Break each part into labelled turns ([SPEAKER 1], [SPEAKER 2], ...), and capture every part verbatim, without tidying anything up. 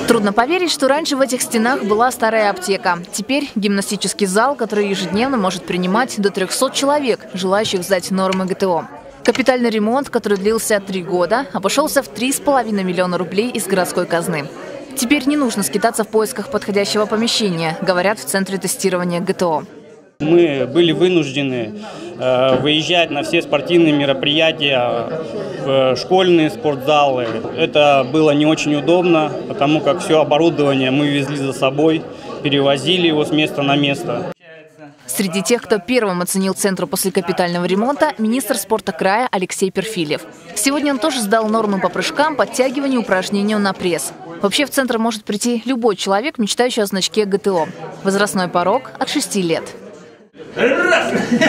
[SPEAKER 1] Трудно поверить, что раньше в этих стенах была старая аптека. Теперь гимнастический зал, который ежедневно может принимать до трёхсот человек, желающих сдать нормы ГТО. Капитальный ремонт, который длился три года, обошелся в три с половиной миллиона рублей из городской казны. Теперь не нужно скитаться в поисках подходящего помещения, говорят в Центре тестирования ГТО.
[SPEAKER 2] Мы были вынуждены э, выезжать на все спортивные мероприятия, в школьные спортзалы. Это было не очень удобно, потому как все оборудование мы везли за собой, перевозили его с места на место.
[SPEAKER 1] Среди тех, кто первым оценил центр после капитального ремонта, министр спорта края Алексей Перфильев. Сегодня он тоже сдал нормы по прыжкам, подтягиванию, упражнению на пресс. Вообще в центр может прийти любой человек, мечтающий о значке ГТО. Возрастной порог от шести лет.
[SPEAKER 3] Раз!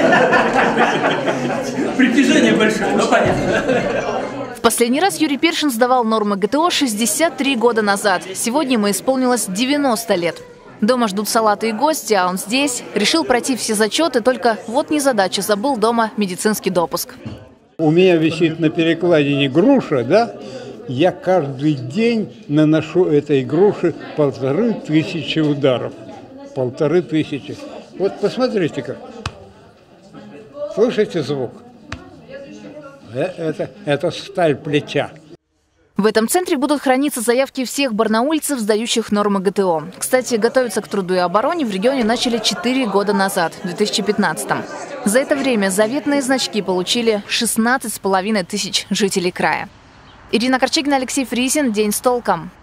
[SPEAKER 3] Притяжение большое, ну понятно.
[SPEAKER 1] В последний раз Юрий Першин сдавал нормы ГТО шестьдесят три года назад. Сегодня ему исполнилось девяносто лет. Дома ждут салаты и гости, а он здесь. Решил пройти все зачеты, только вот незадача, забыл дома медицинский допуск.
[SPEAKER 4] У меня висит на перекладине груша, да? Я каждый день наношу этой груши полторы тысячи ударов. Полторы тысячи. Вот посмотрите-ка. Слышите звук? Это, это сталь плеча.
[SPEAKER 1] В этом центре будут храниться заявки всех барнаульцев, сдающих нормы ГТО. Кстати, готовиться к труду и обороне в регионе начали четыре года назад, в две тысячи пятнадцатом. За это время заветные значки получили шестнадцать с половиной тысяч жителей края. Ирина Корчегина, Алексей Фрисин. День с толком.